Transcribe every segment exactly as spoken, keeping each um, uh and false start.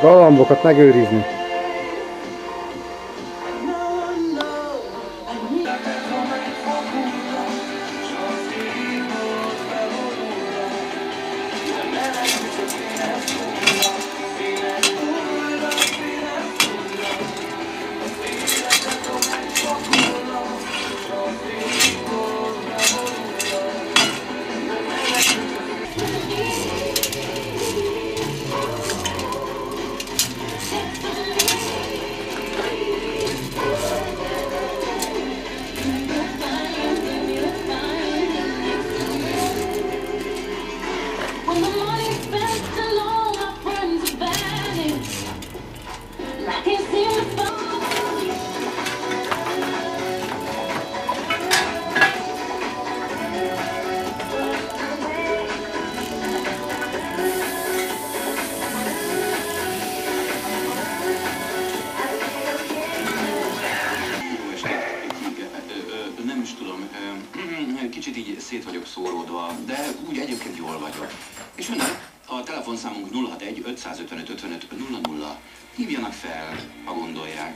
galambokat megőrizni. Nem is tudom, kicsit így szét vagyok szóródva, de úgy egyébként jól vagyok. És önök, a telefonszámunk nulla hat egy ötszázötvenöt ötvenöt nulla nulla. Hívjanak fel, ha gondolják.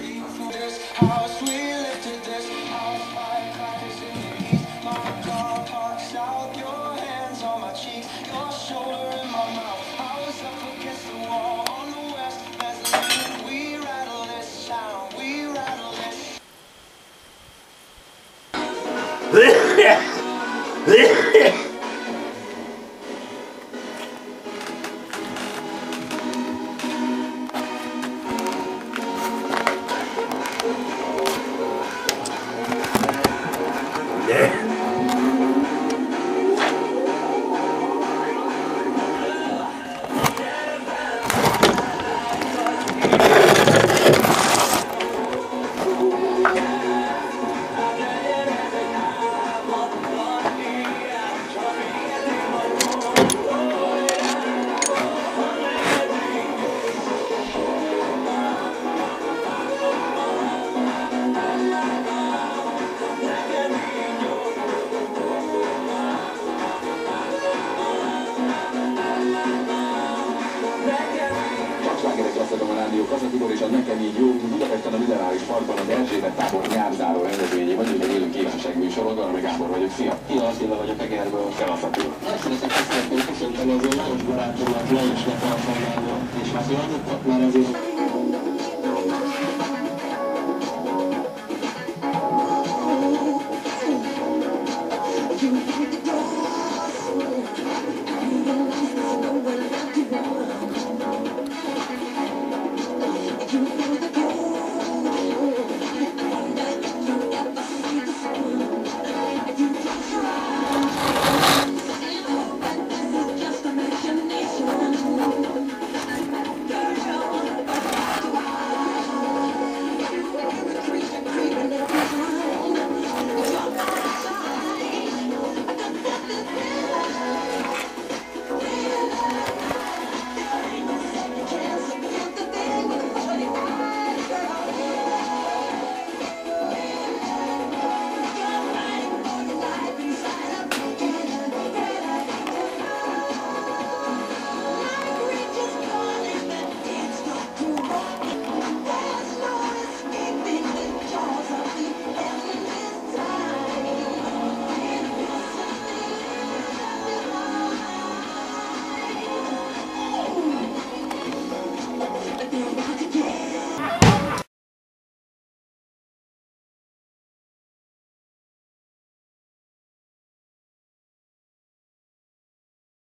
Az a Tibor és az nekem így jó, Budapesten a Minerális Parkban az Erzsébet tábor nyárzáró rendezvényi vagyunk, egy élő kívánság műsorod, valami Gábor vagyok, szia! Szia, Attila vagyok, Egerből, Szevasz Attila! Szeretek köszönni, köszöntöm az ő barátomat, Lajosnak a szolgálva, és hát jól már azért...